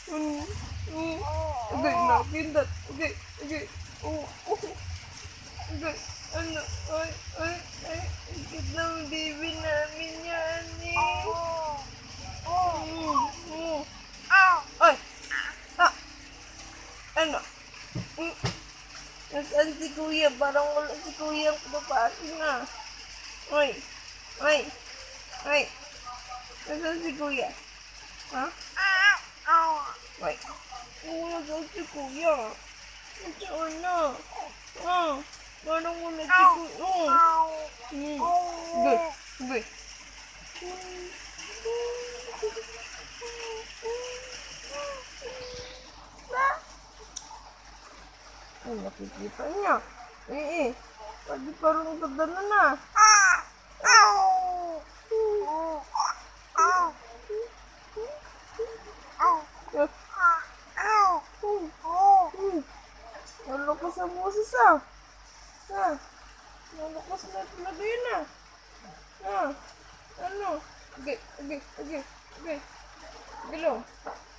Okay, napindot. Okay, okay. Okay. Ano? Ay. Ang cute ng baby namin yan eh. Ay! Ah! Ano? Nasaan si kuya? Parang wala si kuya ang papasok na. Ay! Ay! Ay! Nasaan si kuya? Ha? Ay! Nasaan si kuya? Nasaan na? Ah! Parang wala si kuya. Good. Good. Ay, nakikita niya. Pwede parang ganda na. Nalakas ang boses ah. Nalakas na talaga yun ah. Ano? Okay. Galaw.